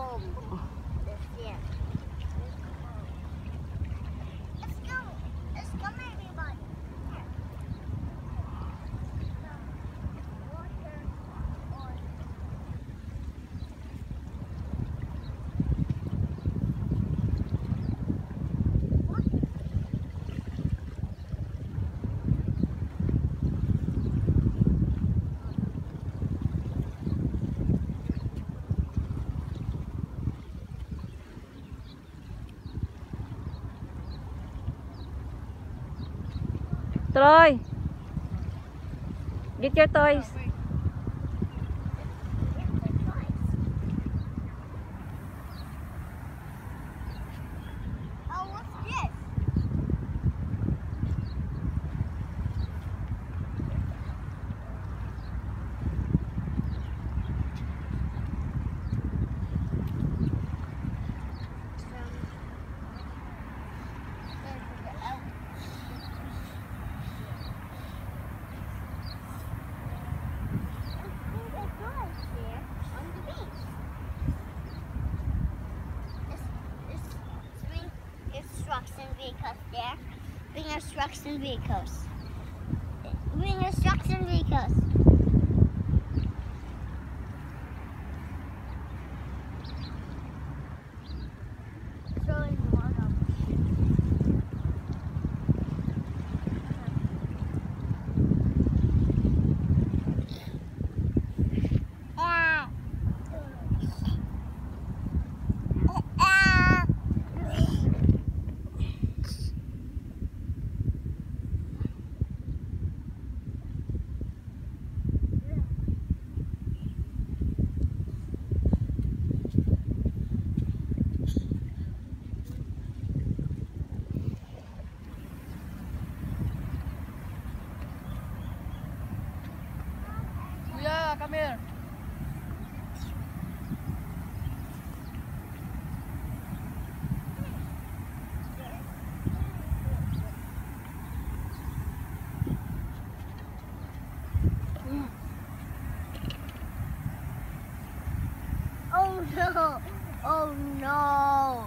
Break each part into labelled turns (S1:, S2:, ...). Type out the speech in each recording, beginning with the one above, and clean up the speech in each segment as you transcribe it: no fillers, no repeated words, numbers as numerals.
S1: home this year. Let's go. Let's come, everybody. Here. Water on.
S2: Troy, get your toys.
S1: Oh, what's this? Trucks and vehicles there. Bring us trucks and vehicles. Bring us trucks and vehicles. Throwing water.
S3: Come here.
S1: Oh no! Oh no!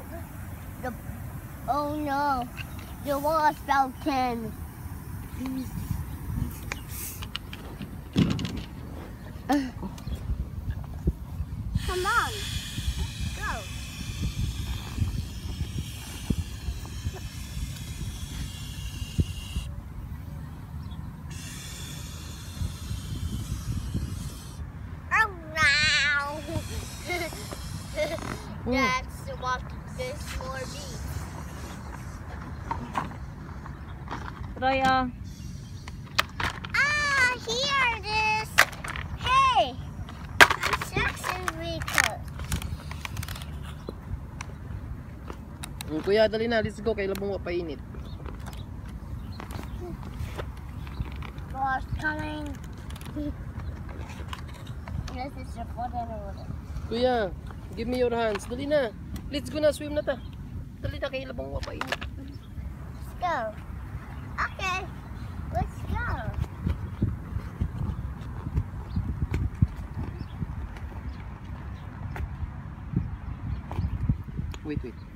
S1: Oh no! The wall fell in. Come on, go. Oh no! That's what this for me.
S2: Troy,
S1: Here it is. Hey, I'm Jackson Rico.
S3: Kuya, dali na. Let's go. Kailan mo mapainit?
S1: Boss coming. This is your water.
S3: Kuya, give me your hands. Dali na. Let's go na. Swim na ta. Dali na. Kailan mo mapainit?
S1: Let's go. Okay, let's go.
S3: Wait, wait.